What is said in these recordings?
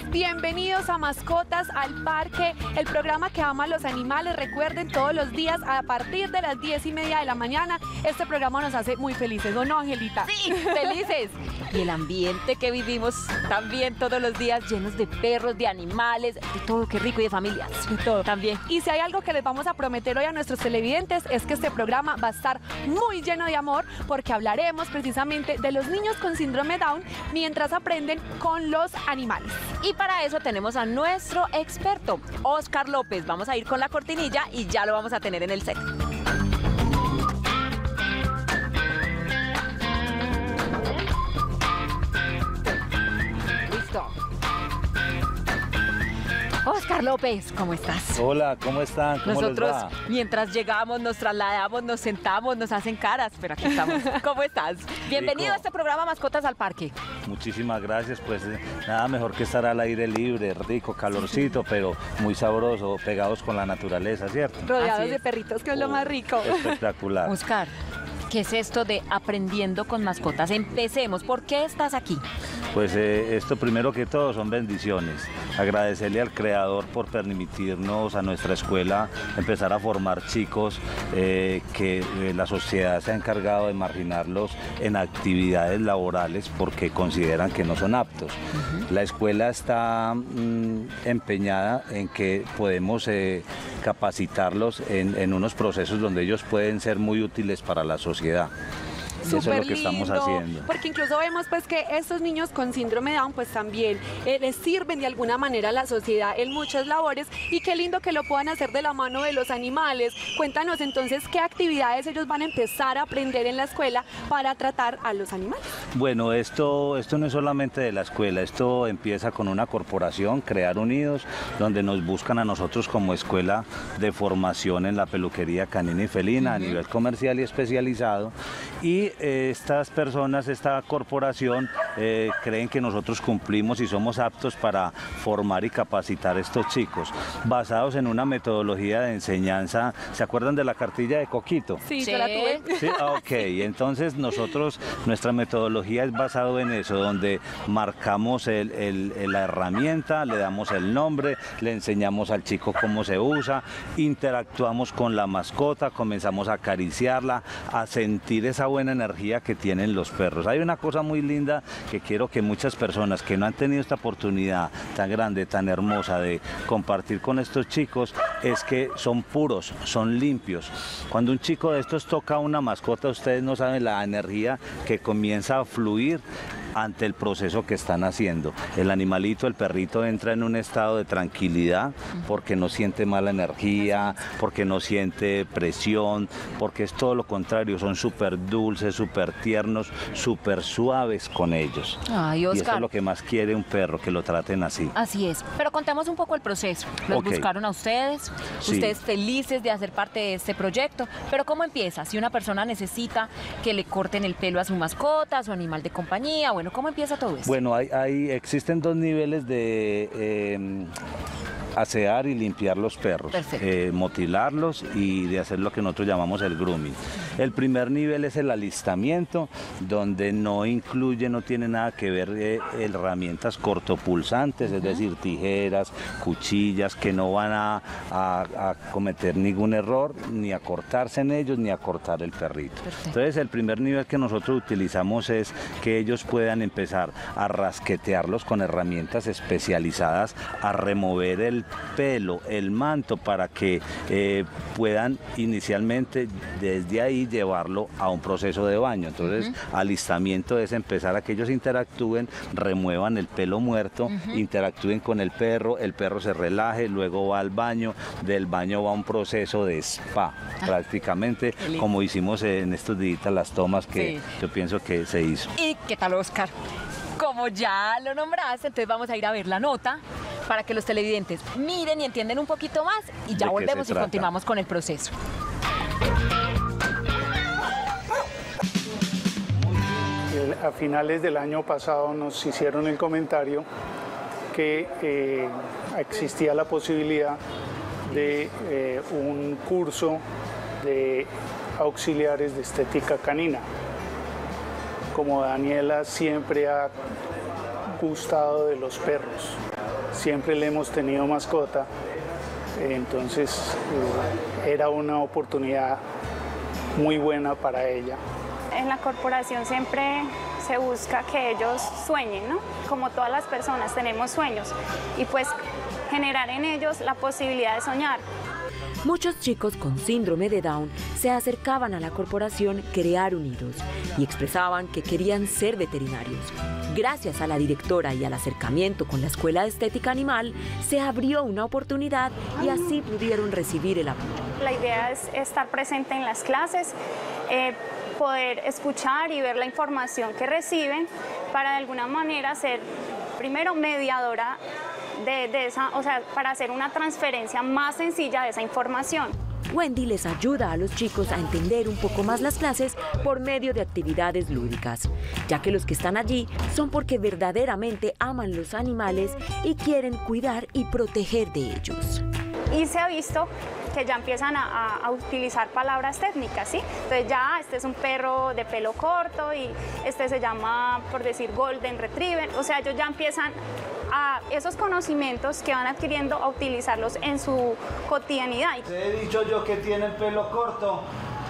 Bienvenidos a Mascotas al Parque, el programa que ama a los animales. Recuerden, todos los días a partir de las 10:30 de la mañana, este programa nos hace muy felices, ¿o no, Angelita? Sí, felices. Y el ambiente que vivimos también todos los días, llenos de perros, de animales, de todo, qué rico, y de familias, de todo también. Y si hay algo que les vamos a prometer hoy a nuestros televidentes es que este programa va a estar muy lleno de amor, porque hablaremos precisamente de los niños con síndrome Down mientras aprenden con los animales. Y para eso tenemos a nuestro experto, Oscar López. Vamos a ir con la cortinilla y ya lo vamos a tener en el set. Listo. Oscar López, ¿cómo estás? Hola, ¿cómo están? ¿Cómo Nosotros, les va? mientras llegamos, nos trasladamos, nos sentamos, nos hacen caras, pero aquí estamos. ¿Cómo estás? Bienvenido Rico. a este programa Mascotas al Parque. Muchísimas gracias, pues nada mejor que estar al aire libre, rico, calorcito, pero muy sabroso, pegados con la naturaleza, ¿cierto? Rodeados Así de es. perritos, que es lo más rico. Espectacular. Oscar, ¿qué es esto de aprendiendo con mascotas? Empecemos. ¿Por qué estás aquí? Pues esto primero que todo son bendiciones. Agradecerle al Creador por permitirnos a nuestra escuela empezar a formar chicos que la sociedad se ha encargado de marginarlos en actividades laborales porque consideran que no son aptos. La escuela está empeñada en que podemos capacitarlos en unos procesos donde ellos pueden ser muy útiles para la sociedad. Eso es lo que estamos haciendo. Porque incluso vemos pues que estos niños con síndrome Down pues también les sirven de alguna manera a la sociedad en muchas labores, y qué lindo que lo puedan hacer de la mano de los animales. Cuéntanos entonces qué actividades ellos van a empezar a aprender en la escuela para tratar a los animales. Bueno, esto no es solamente de la escuela, esto empieza con una corporación, Crear Unidos, donde nos buscan a nosotros como escuela de formación en la peluquería canina y felina a nivel comercial y especializado, y estas personas, esta corporación, creen que nosotros cumplimos y somos aptos para formar y capacitar a estos chicos, basados en una metodología de enseñanza. ¿Se acuerdan de la cartilla de Coquito? Sí, yo la tuve. Sí, ok, entonces nuestra metodología es basado en eso, donde marcamos la herramienta, le damos el nombre, le enseñamos al chico cómo se usa, interactuamos con la mascota, comenzamos a acariciarla, a sentir esa buena energía que tienen los perros. Hay una cosa muy linda que quiero que muchas personas que no han tenido esta oportunidad tan grande, tan hermosa de compartir con estos chicos, es que son puros, son limpios. Cuando un chico de estos toca a una mascota, ustedes no saben la energía que comienza a fluir ante el proceso que están haciendo. El animalito, el perrito, entra en un estado de tranquilidad porque no siente mala energía, porque no siente presión, porque es todo lo contrario, son súper dulces, súper tiernos, súper suaves con ellos. Ay, Y eso Oscar. es lo que más quiere un perro, que lo traten así. Así es, pero contemos un poco el proceso. Los Ok. buscaron a ustedes, Sí. ustedes felices de hacer parte de este proyecto, pero ¿cómo empieza? Si una persona necesita que le corten el pelo a su mascota, a su animal de compañía, bueno, ¿cómo empieza todo eso? Bueno, existen dos niveles de asear y limpiar los perros, Perfecto. motilarlos y de hacer lo que nosotros llamamos el grooming. El primer nivel es el alistamiento, donde no incluye, no tiene nada que ver herramientas cortopulsantes, es decir, tijeras, cuchillas, que no van a cometer ningún error, ni a cortarse en ellos, ni a cortar el perrito. Perfecto. Entonces, el primer nivel que nosotros utilizamos es que ellos puedan empezar a rasquetearlos con herramientas especializadas, a remover el pelo, el manto, para que puedan inicialmente desde ahí llevarlo a un proceso de baño. Entonces, alistamiento es empezar a que ellos interactúen, remuevan el pelo muerto, interactúen con el perro se relaje, luego va al baño, del baño va a un proceso de spa, prácticamente, lindo. como hicimos en estos días las tomas que Sí. yo pienso que se hizo. ¿Y qué tal, Oscar? Como ya lo nombraste, entonces vamos a ir a ver la nota para que los televidentes miren y entiendan un poquito más, y ya ¿De qué volvemos se y trata? continuamos con el proceso. A finales del año pasado nos hicieron el comentario que existía la posibilidad de un curso de auxiliares de estética canina. Como Daniela siempre ha gustado de los perros siempre le hemos tenido mascota, entonces era una oportunidad muy buena para ella. En la corporación siempre se busca que ellos sueñen, ¿no? Como todas las personas tenemos sueños y pues generar en ellos la posibilidad de soñar. Muchos chicos con síndrome de Down se acercaban a la corporación Crear Unidos y expresaban que querían ser veterinarios. Gracias a la directora y al acercamiento con la Escuela de Estética Animal, se abrió una oportunidad y así pudieron recibir el apoyo. La idea es estar presente en las clases, poder escuchar y ver la información que reciben para de alguna manera ser primero mediadora de esa, o sea, para hacer una transferencia más sencilla de esa información. Wendy les ayuda a los chicos a entender un poco más las clases por medio de actividades lúdicas, ya que los que están allí son porque verdaderamente aman los animales y quieren cuidar y proteger de ellos. Y se ha visto que ya empiezan a utilizar palabras técnicas, ¿sí? Entonces ya este es un perro de pelo corto y este se llama, por decir, Golden Retriever. O sea, ellos ya empiezan a esos conocimientos que van adquiriendo a utilizarlos en su cotidianidad. Te he dicho yo que tiene el pelo corto.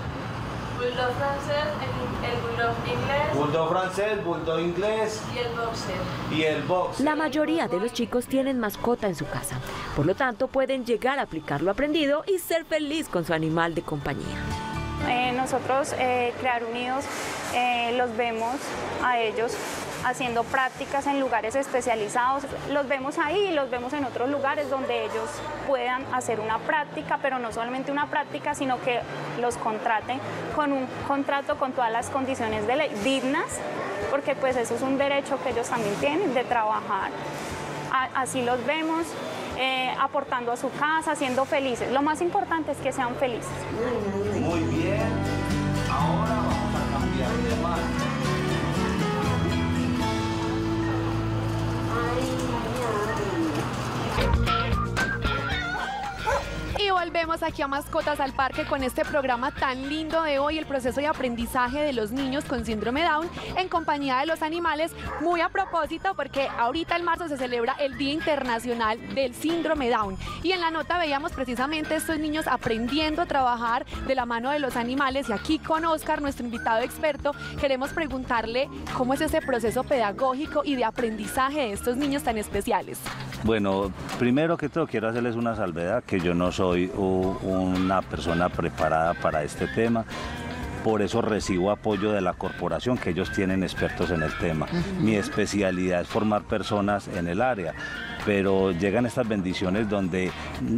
Bulldog francés, el bulldog inglés. Bulldog francés, bulldog inglés. Y el boxer. Y el boxer. La mayoría de los chicos tienen mascota en su casa, por lo tanto pueden llegar a aplicar lo aprendido y ser feliz con su animal de compañía. Nosotros, Crear Unidos, los vemos a ellos haciendo prácticas en lugares especializados. Los vemos ahí y los vemos en otros lugares donde ellos puedan hacer una práctica, pero no solamente una práctica, sino que los contraten con un contrato con todas las condiciones de ley dignas, porque pues eso es un derecho que ellos también tienen de trabajar. Así los vemos. Aportando a su casa, siendo felices. Lo más importante es que sean felices. Muy bien. Ahora vamos a cambiar de mano. Y volvemos aquí a Mascotas al Parque con este programa tan lindo de hoy, el proceso de aprendizaje de los niños con síndrome Down en compañía de los animales, muy a propósito porque ahorita en marzo se celebra el Día Internacional del Síndrome Down y en la nota veíamos precisamente estos niños aprendiendo a trabajar de la mano de los animales y aquí con Oscar, nuestro invitado experto, queremos preguntarle cómo es ese proceso pedagógico y de aprendizaje de estos niños tan especiales. Bueno, primero que todo quiero hacerles una salvedad, que yo no soy una persona preparada para este tema. Por eso recibo apoyo de la corporación, que ellos tienen expertos en el tema. Mi especialidad es formar personas en el área, pero llegan estas bendiciones donde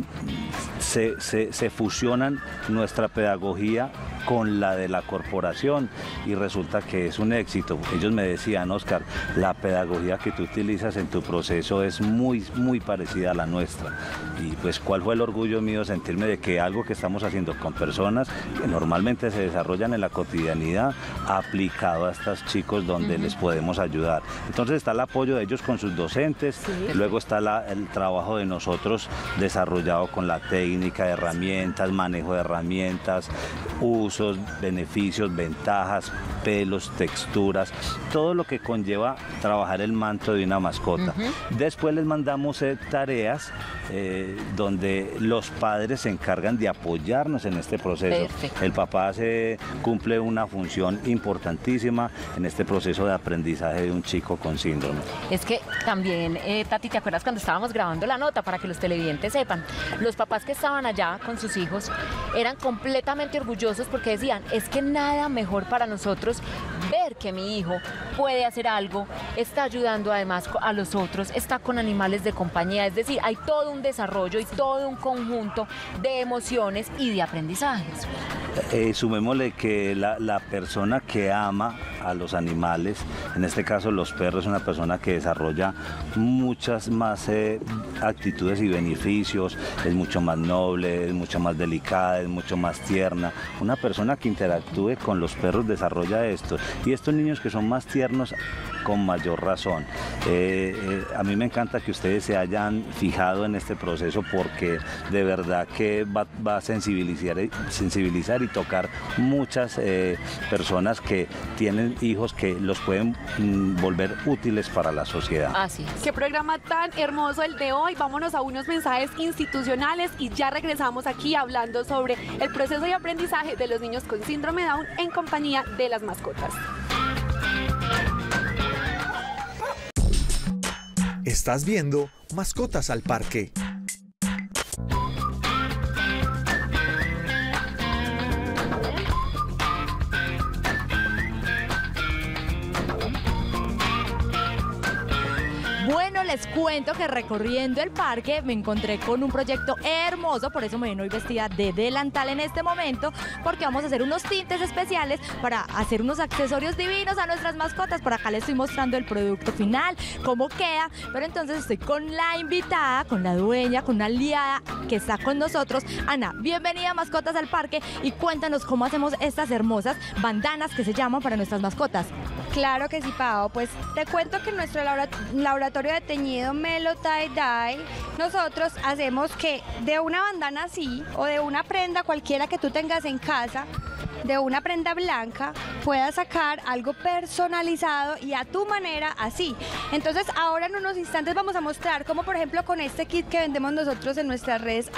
se fusionan nuestra pedagogía con la de la corporación y resulta que es un éxito. Ellos me decían, Oscar, la pedagogía que tú utilizas en tu proceso es muy parecida a la nuestra. Y pues cuál fue el orgullo mío sentirme de que algo que estamos haciendo con personas que normalmente se desarrollan en la cotidianidad, aplicado a estos chicos donde les podemos ayudar. Entonces está el apoyo de ellos con sus docentes, luego está el trabajo de nosotros desarrollado con la técnica de herramientas, manejo de herramientas, usos, beneficios, ventajas, pelos, texturas, todo lo que conlleva trabajar el manto de una mascota. Después les mandamos tareas donde los padres se encargan de apoyarnos en este proceso. Perfecto. El papá cumple una función importantísima en este proceso de aprendizaje de un chico con síndrome. Es que también, Tati, ¿te acuerdas cuando estábamos grabando la nota? Para que los televidentes sepan, los papás que estaban allá con sus hijos eran completamente orgullosos porque decían, es que nada mejor para nosotros ver que mi hijo puede hacer algo, está ayudando además a los otros, está con animales de compañía, es decir, hay todo un desarrollo y todo un conjunto de emociones y de aprendizajes. Sumémosle que la persona que ama a los animales, en este caso los perros, es una persona que desarrolla muchas más actitudes y beneficios, es mucho más noble, es mucho más delicada, es mucho más tierna. Una persona que interactúe con los perros desarrolla esto y estos niños que son más tiernos con mayor razón. A mí me encanta que ustedes se hayan fijado en este proceso porque de verdad que va a sensibilizar y tocar muchas personas que tienen hijos que los pueden volver útiles para la sociedad. Así es. Qué programa tan hermoso el de hoy. Vámonos a unos mensajes institucionales y ya regresamos aquí hablando sobre el proceso de aprendizaje de los niños con síndrome Down en compañía de las mascotas. Estás viendo Mascotas al Parque. Bueno, les cuento que recorriendo el parque me encontré con un proyecto hermoso, por eso me ven hoy vestida de delantal en este momento, porque vamos a hacer unos tintes especiales para hacer unos accesorios divinos a nuestras mascotas. Por acá les estoy mostrando el producto final, cómo queda, pero entonces estoy con la invitada, con la dueña, con una aliada que está con nosotros. Ana, bienvenida a Mascotas al Parque y cuéntanos cómo hacemos estas hermosas bandanas que se llaman para nuestras mascotas. Claro que sí, Pau. Pues te cuento que en nuestro laboratorio de teñido Melo Tie Dye, nosotros hacemos que de una bandana así o de una prenda cualquiera que tú tengas en casa, de una prenda blanca, puedas sacar algo personalizado y a tu manera así. Entonces ahora en unos instantes vamos a mostrar cómo, por ejemplo, con este kit que vendemos nosotros en nuestras redes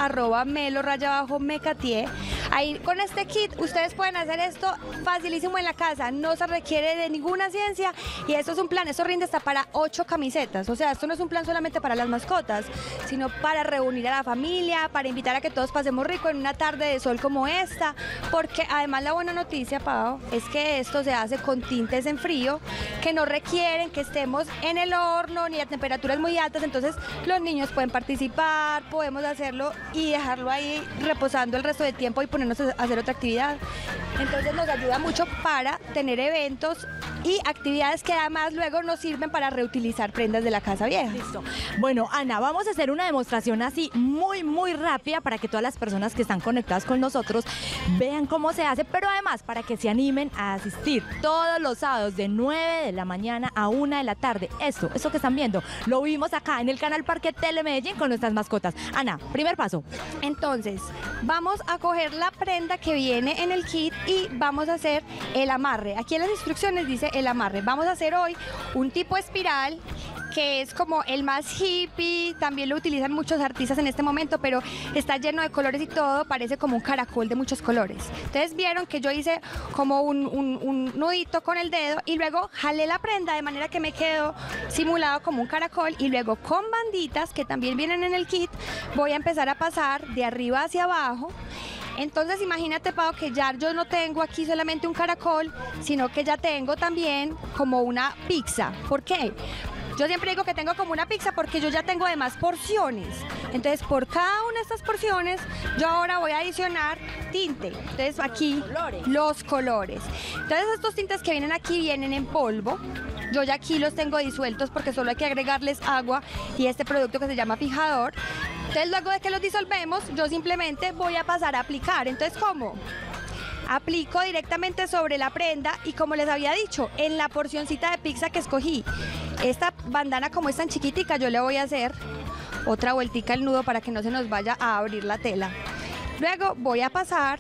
@melo_mecatier, ahí con este kit ustedes pueden hacer esto facilísimo en la casa, no se requiere de ninguna ciencia y esto es un plan, esto rinde hasta para 8 camisetas, o sea, esto no es un plan solamente para las mascotas, sino para reunir a la familia, para invitar a que todos pasemos rico en una tarde de sol como esta, porque además la buena noticia, Pau, es que esto se hace con tintes en frío que no requieren que estemos en el horno ni a temperaturas muy altas, entonces los niños pueden participar, podemos hacerlo y dejarlo ahí reposando el resto del tiempo y ponernos a hacer otra actividad. Entonces nos ayuda mucho para tener eventos y actividades que además luego nos sirven para reutilizar prendas de la casa vieja. Listo. Bueno, Ana, vamos a hacer una demostración así muy rápida para que todas las personas que están conectadas con nosotros vean cómo se hace, pero además para que se animen a asistir todos los sábados de 9 de la mañana a 1 de la tarde. Eso que están viendo, lo vimos acá en el canal Parque Telemedellín con nuestras mascotas. Ana, primer paso. Entonces, vamos a coger la prenda que viene en el kit y vamos a hacer el amarre. Aquí en las instrucciones dice el amarre. Vamos a hacer hoy un tipo espiral que es como el más hippie, también lo utilizan muchos artistas en este momento, pero está lleno de colores y todo, parece como un caracol de muchos colores. Entonces vieron que yo hice como un nudito con el dedo y luego jalé la prenda de manera que me quedó simulado como un caracol y luego con banditas que también vienen en el kit voy a empezar a pasar de arriba hacia abajo. Entonces imagínate, Pau, que ya yo no tengo aquí solamente un caracol, sino que ya tengo también como una pizza. ¿Por qué? Yo siempre digo que tengo como una pizza porque yo ya tengo además porciones. Entonces por cada una de estas porciones yo ahora voy a adicionar tinte. Entonces aquí los colores. Entonces estos tintes que vienen aquí vienen en polvo. Yo ya aquí los tengo disueltos porque solo hay que agregarles agua y este producto que se llama fijador. Entonces luego de que los disolvemos yo simplemente voy a pasar a aplicar. Entonces ¿cómo? Aplico directamente sobre la prenda y como les había dicho, en la porcioncita de pizza que escogí, esta bandana como es tan chiquitica, yo le voy a hacer otra vueltica al nudo para que no se nos vaya a abrir la tela. Luego voy a pasar.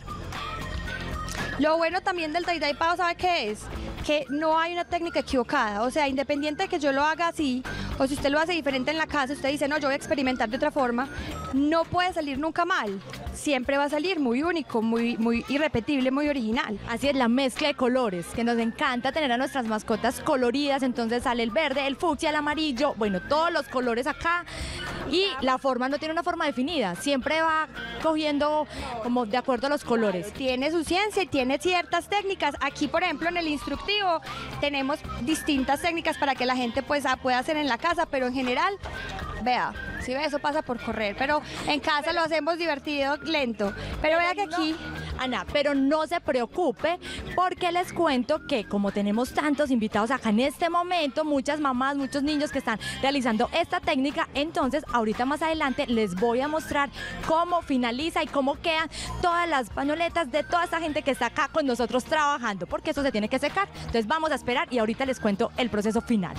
Lo bueno también del tie-dye, Pau, ¿sabe qué es? Que no hay una técnica equivocada, o sea, independiente de que yo lo haga así, o si usted lo hace diferente en la casa, usted dice, no, yo voy a experimentar de otra forma, no puede salir nunca mal, siempre va a salir muy único, muy irrepetible, muy original. Así es, la mezcla de colores, que nos encanta tener a nuestras mascotas coloridas, entonces sale el verde, el fucsia, el amarillo, bueno, todos los colores acá, y la forma no tiene una forma definida, siempre va cogiendo como de acuerdo a los colores. Tiene su ciencia y tiene ciertas técnicas, aquí por ejemplo en el instructivo tenemos distintas técnicas para que la gente pues pueda hacer en la casa, pero en general, vea, si ve, eso pasa por correr, pero en casa lo hacemos divertido, lento, pero vea que aquí Ana, pero no se preocupe porque les cuento que como tenemos tantos invitados acá en este momento, muchas mamás, muchos niños que están realizando esta técnica, entonces ahorita más adelante les voy a mostrar cómo finaliza y cómo quedan todas las pañoletas de toda esta gente que está acá con nosotros trabajando, porque eso se tiene que secar. Entonces vamos a esperar y ahorita les cuento el proceso final.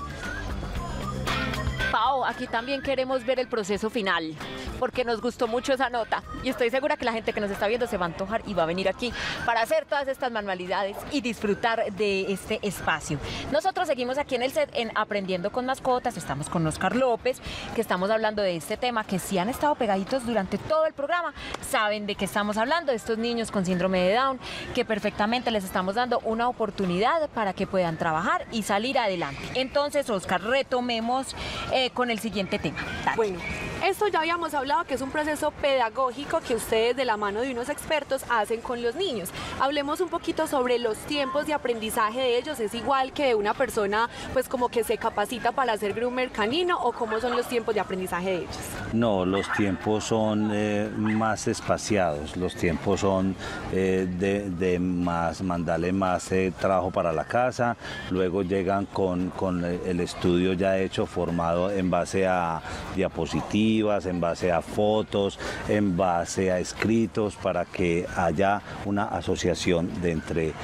Pau, aquí también queremos ver el proceso final, porque nos gustó mucho esa nota y estoy segura que la gente que nos está viendo se va a antojar y va a venir aquí para hacer todas estas manualidades y disfrutar de este espacio. Nosotros seguimos aquí en el set en Aprendiendo con Mascotas, estamos con Oscar López, que estamos hablando de este tema, que si han estado pegaditos durante todo el programa, saben de qué estamos hablando, de estos niños con síndrome de Down, que perfectamente les estamos dando una oportunidad para que puedan trabajar y salir adelante. Entonces, Oscar, retomemos con el siguiente tema. Dale. Bueno, esto ya habíamos hablado que es un proceso pedagógico que ustedes de la mano de unos expertos hacen con los niños. Hablemos un poquito sobre los tiempos de aprendizaje de ellos. ¿Es igual que de una persona pues como que se capacita para ser groomer canino o cómo son los tiempos de aprendizaje de ellos? No, los tiempos son más espaciados, los tiempos son de más, mandarle más trabajo para la casa, luego llegan con el estudio ya hecho, formado en base a diapositivas, en base a fotos, en base a escritos, para que haya una asociación de entre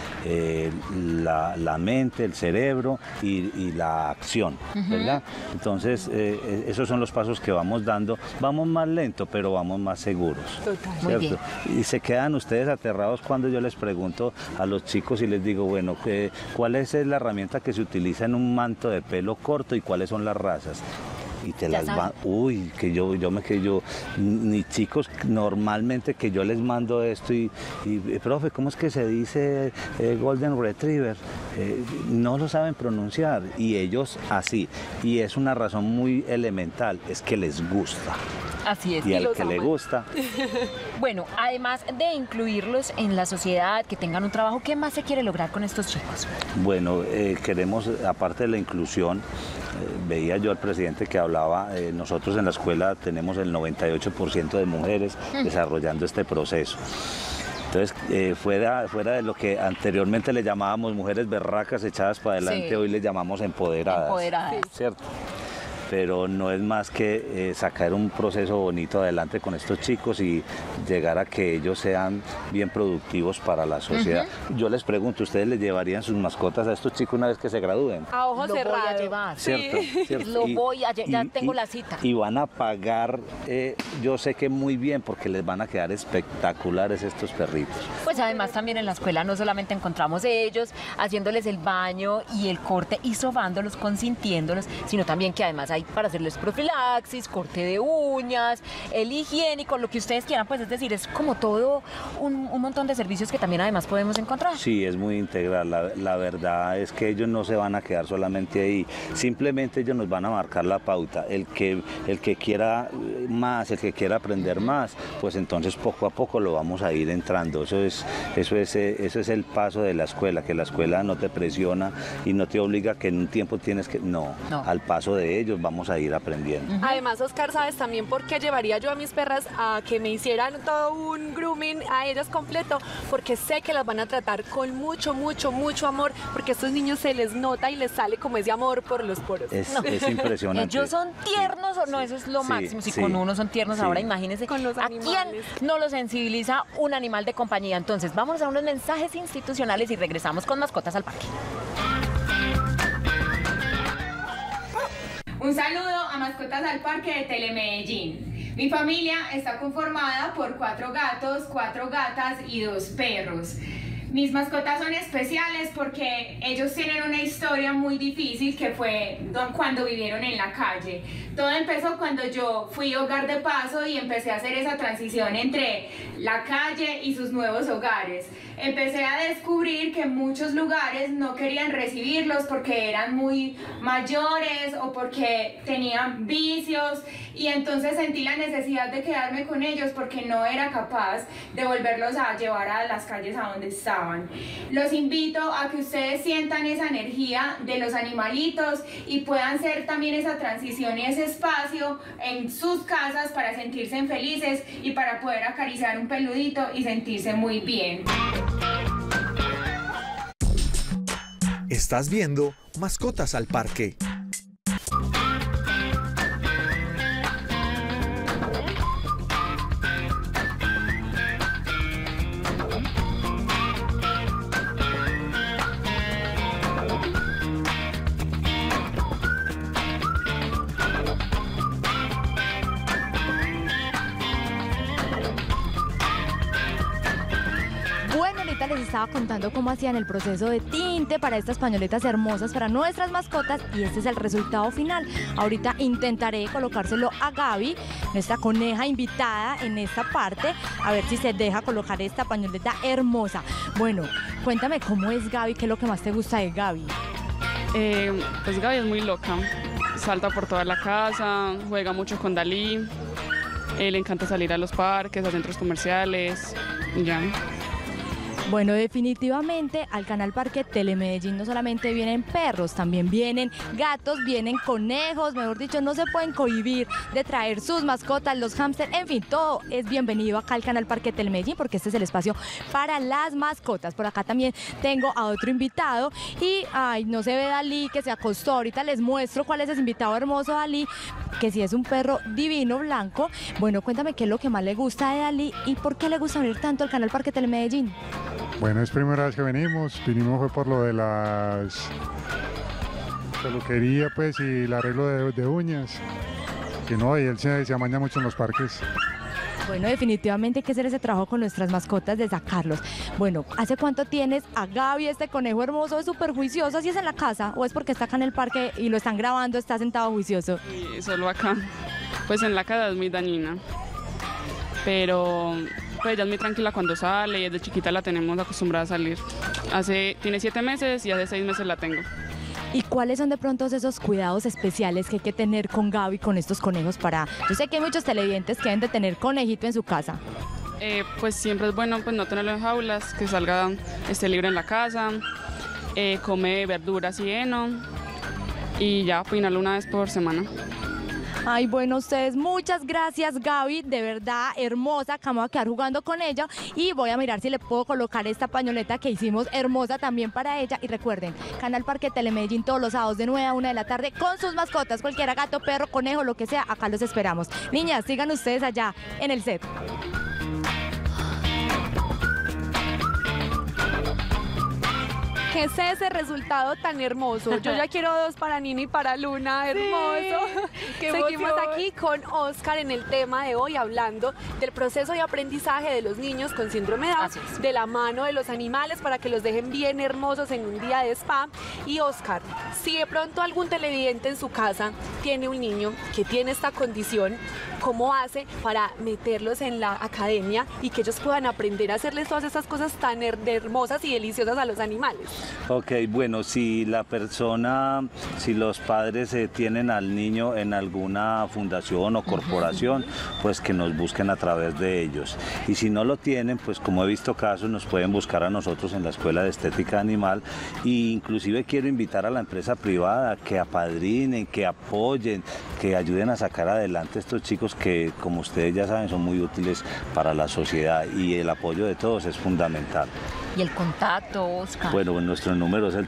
la mente, el cerebro y la acción, ¿verdad? Entonces, esos son los pasos que vamos dando. Vamos más lento, pero vamos más seguros. Total. Muy bien. Y se quedan ustedes aterrados cuando yo les pregunto a los chicos y les digo, bueno, ¿cuál es la herramienta que se utiliza en un manto de pelo corto y cuáles son las razas? Y te las van, uy, que yo ni chicos normalmente que yo les mando esto y profe, ¿cómo es que se dice Golden Retriever? No lo saben pronunciar y ellos así, y es una razón muy elemental, es que les gusta. Así es. Y al que le gusta. Bueno, además de incluirlos en la sociedad, que tengan un trabajo, ¿qué más se quiere lograr con estos chicos? Bueno, queremos, aparte de la inclusión, veía yo al presidente que hablaba, nosotros en la escuela tenemos el 98% de mujeres desarrollando este proceso. Entonces, fuera de lo que anteriormente le llamábamos mujeres berracas echadas para adelante, sí, hoy le llamamos empoderadas. Empoderadas. ¿Cierto? Pero no es más que sacar un proceso bonito adelante con estos chicos y llegar a que ellos sean bien productivos para la sociedad. Yo les pregunto, ¿ustedes les llevarían sus mascotas a estos chicos una vez que se gradúen? A ojos cerrados. Lo voy a llevar. ¿Cierto? Sí. ¿Cierto? Lo voy a llevar, ya tengo la cita. Y van a pagar, yo sé que muy bien, porque les van a quedar espectaculares estos perritos. Pues además también en la escuela no solamente encontramos ellos haciéndoles el baño y el corte y sobándolos, consintiéndolos, sino también que además hay para hacerles profilaxis, corte de uñas, el higiénico, lo que ustedes quieran, pues es decir, es como todo un montón de servicios que también además podemos encontrar. Sí, es muy integral, la verdad es que ellos no se van a quedar solamente ahí, simplemente ellos nos van a marcar la pauta, el que quiera más, el que quiera aprender más, pues entonces poco a poco lo vamos a ir entrando, eso es el paso de la escuela, que la escuela no te presiona y no te obliga que en un tiempo tienes que, no. Al paso de ellos vamos a ir aprendiendo. Además, Oscar, ¿sabes también por qué llevaría yo a mis perras a que me hicieran todo un grooming a ellas completo? Porque sé que las van a tratar con mucho, mucho, mucho amor, porque a estos niños se les nota y les sale como ese amor por los poros. Es impresionante. Ellos son tiernos, sí, o no, eso es lo máximo. Si con uno son tiernos, ahora imagínense con los animales. ¿A quién no lo sensibiliza un animal de compañía? Entonces, vamos a unos mensajes institucionales y regresamos con Mascotas al Parque. Un saludo a Mascotas al Parque de Telemedellín. Mi familia está conformada por 4 gatos, 4 gatas y 2 perros. Mis mascotas son especiales porque ellos tienen una historia muy difícil que fue cuando vivieron en la calle. Todo empezó cuando yo fui hogar de paso y empecé a hacer esa transición entre la calle y sus nuevos hogares. Empecé a descubrir que muchos lugares no querían recibirlos porque eran muy mayores o porque tenían vicios, y entonces sentí la necesidad de quedarme con ellos porque no era capaz de volverlos a llevar a las calles a donde estaban. estaban. Los invito a que ustedes sientan esa energía de los animalitos y puedan ser también esa transición y ese espacio en sus casas para sentirse felices y para poder acariciar un peludito y sentirse muy bien. Estás viendo Mascotas al Parque. Les estaba contando cómo hacían el proceso de tinte para estas pañoletas hermosas para nuestras mascotas y este es el resultado final. Ahorita intentaré colocárselo a Gaby, nuestra coneja invitada en esta parte, a ver si se deja colocar esta pañoleta hermosa. Bueno, cuéntame cómo es Gaby, qué es lo que más te gusta de Gaby. Pues Gaby es muy loca, salta por toda la casa, juega mucho con Dalí, le encanta salir a los parques, a centros comerciales, ya. Bueno, definitivamente al Canal Parque Telemedellín no solamente vienen perros, también vienen gatos, vienen conejos, mejor dicho, no se pueden cohibir de traer sus mascotas, los hámsters, en fin, todo es bienvenido acá al Canal Parque Telemedellín porque este es el espacio para las mascotas. Por acá también tengo a otro invitado y, ay, no se ve Dalí que se acostó, ahorita les muestro cuál es ese invitado hermoso Dalí, que sí es un perro divino, blanco. Bueno, cuéntame qué es lo que más le gusta de Dalí y por qué le gusta venir tanto al Canal Parque Telemedellín. Bueno, es primera vez que vinimos fue por lo de las peluquería pues y el arreglo de uñas, que no, y él se amaña mucho en los parques. Bueno, definitivamente hay que hacer ese trabajo con nuestras mascotas de sacarlos. Bueno, ¿hace cuánto tienes a Gaby, este conejo hermoso, es súper juicioso? ¿Así es en la casa o es porque está acá en el parque y lo están grabando, está sentado juicioso? Sí, solo acá, pues en la casa es muy dañina, pero pues ella es muy tranquila cuando sale y desde chiquita la tenemos acostumbrada a salir. Tiene 7 meses y hace 6 meses la tengo. ¿Y cuáles son de pronto esos cuidados especiales que hay que tener con Gaby, con estos conejos para...? Yo sé que hay muchos televidentes que deben de tener conejito en su casa. Pues siempre es bueno pues no tenerlo en jaulas, que salga, esté libre en la casa, come verduras y heno y ya peinarlo una vez por semana. Ay, bueno, ustedes, muchas gracias Gaby, de verdad hermosa, acá me voy a quedar jugando con ella y voy a mirar si le puedo colocar esta pañoleta que hicimos hermosa también para ella. Y recuerden, Canal Parque Telemedellín todos los sábados de 9 a 1 de la tarde con sus mascotas, cualquiera, gato, perro, conejo, lo que sea, acá los esperamos. Niñas, sigan ustedes allá en el set. ¿Qué es ese resultado tan hermoso? Yo ya quiero 2 para Nina y para Luna, hermoso. Sí, seguimos aquí con Oscar en el tema de hoy, hablando del proceso de aprendizaje de los niños con síndrome de Down, de la mano de los animales para que los dejen bien hermosos en un día de spa. Y Oscar, si de pronto algún televidente en su casa tiene un niño que tiene esta condición, ¿cómo hace para meterlos en la academia y que ellos puedan aprender a hacerles todas esas cosas tan hermosas y deliciosas a los animales? Ok, bueno, si los padres tienen al niño en alguna fundación o corporación, pues que nos busquen a través de ellos. Y si no lo tienen, pues como he visto casos, nos pueden buscar a nosotros en la Escuela de Estética Animal. E inclusive quiero invitar a la empresa privada que apadrinen, que apoyen, que ayuden a sacar adelante a estos chicos que, como ustedes ya saben, son muy útiles para la sociedad y el apoyo de todos es fundamental. ¿Y el contacto, Oscar? Bueno, nuestro número es el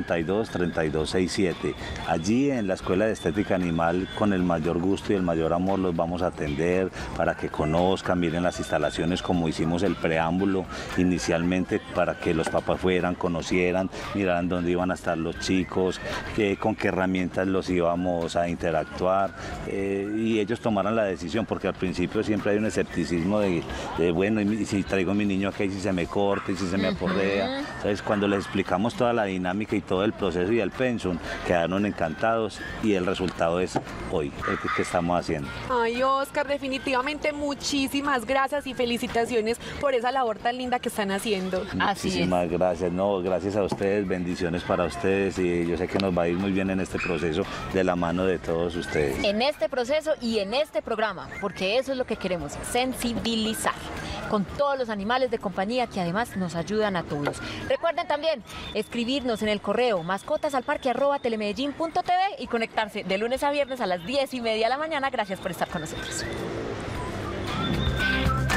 332-3267. Allí en la Escuela de Estética Animal, con el mayor gusto y el mayor amor, los vamos a atender para que conozcan, miren las instalaciones como hicimos el preámbulo inicialmente, para que los papás fueran, conocieran, miraran dónde iban a estar los chicos, con qué herramientas los íbamos a interactuar y ellos tomaran la decisión, porque al principio siempre hay un escepticismo de bueno, y si traigo a mi niño acá y si se me corta y si se me aporrea. Entonces, cuando les explicamos toda la dinámica y todo el proceso y el pensum, quedaron encantados y el resultado es hoy, el que estamos haciendo. Ay, Oscar, definitivamente muchísimas gracias y felicitaciones por esa labor tan linda que están haciendo. Muchísimas gracias, no, gracias a ustedes, bendiciones para ustedes y yo sé que nos va a ir muy bien en este proceso de la mano de todos ustedes. En este proceso y en este programa, porque eso es lo que queremos, sensibilizar. con todos los animales de compañía que además nos ayudan a todos. Recuerden también escribirnos en el correo mascotasalparque@telemedellin.tv y conectarse de lunes a viernes a las 10:30 de la mañana. Gracias por estar con nosotros.